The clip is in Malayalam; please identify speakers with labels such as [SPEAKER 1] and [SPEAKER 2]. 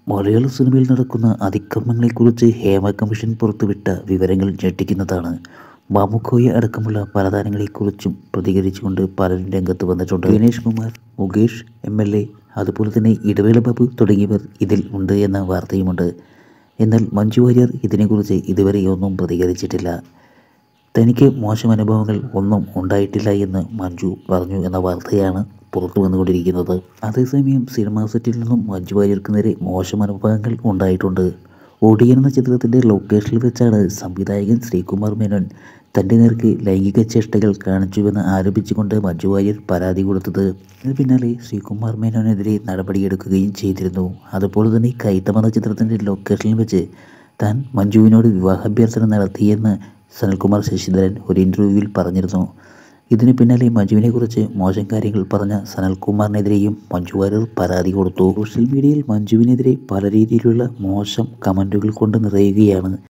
[SPEAKER 1] മലയാള സിനിമയിൽ നടക്കുന്ന അതിക്രമങ്ങളെക്കുറിച്ച് ഹേമ കമ്മീഷൻ പുറത്തുവിട്ട വിവരങ്ങൾ ഞെട്ടിക്കുന്നതാണ്. മാമുക്കോയെ അടക്കമുള്ള പല താരങ്ങളെക്കുറിച്ചും പ്രതികരിച്ചുകൊണ്ട് പലരും രംഗത്ത് വന്നിട്ടുണ്ട്. ഗണേഷ് കുമാർ, മുകേഷ് MLA, അതുപോലെ തന്നെ ഇടവേള ബാബു തുടങ്ങിയവർ ഇതിൽ ഉണ്ട് എന്ന വാർത്തയുമുണ്ട്. എന്നാൽ മഞ്ജു വാര്യർ ഇതിനെക്കുറിച്ച് ഇതുവരെ ഒന്നും പ്രതികരിച്ചിട്ടില്ല. തനിക്ക് മോശം അനുഭവങ്ങൾ ഒന്നും ഉണ്ടായിട്ടില്ല എന്ന് മഞ്ജു പറഞ്ഞു എന്ന വാർത്തയാണ് പുറത്തു വന്നുകൊണ്ടിരിക്കുന്നത്. അതേസമയം സിനിമാ സെറ്റിൽ നിന്നും മഞ്ജു വാര്യർക്ക് നേരെ മോശം അനുഭവങ്ങൾ ഉണ്ടായിട്ടുണ്ട്. ഒടിയൻ എന്ന ചിത്രത്തിൻ്റെ ലൊക്കേഷനിൽ വെച്ചാണ് സംവിധായകൻ ശ്രീകുമാർ മേനോൻ തൻ്റെ നേർക്ക് ലൈംഗിക ചേഷ്ടകൾ കാണിച്ചുവെന്ന് ആരോപിച്ചുകൊണ്ട് മഞ്ജു വാര്യർ പരാതി കൊടുത്തത്. ഇതിന് പിന്നാലെ ശ്രീകുമാർ മേനോനെതിരെ നടപടിയെടുക്കുകയും ചെയ്തിരുന്നു. അതുപോലെ തന്നെ കൈത്തം എന്ന ചിത്രത്തിൻ്റെ ലൊക്കേഷനിൽ വെച്ച് താൻ മഞ്ജുവിനോട് വിവാഹാഭ്യർത്ഥന നടത്തിയെന്ന് സനൽകുമാർ ശശിധരൻ ഒരു ഇൻ്റർവ്യൂവിൽ പറഞ്ഞിരുന്നു. ഇതിന് പിന്നാലെ മഞ്ജുവിനെക്കുറിച്ച് മോശം കാര്യങ്ങൾ പറഞ്ഞ സനൽകുമാറിനെതിരെയും മഞ്ജു വാര്യർ പരാതി കൊടുത്തു. സോഷ്യൽ മീഡിയയിൽ മഞ്ജുവിനെതിരെ പല രീതിയിലുള്ള മോശം കമൻറ്റുകൾ കൊണ്ട് നിറയുകയാണ്.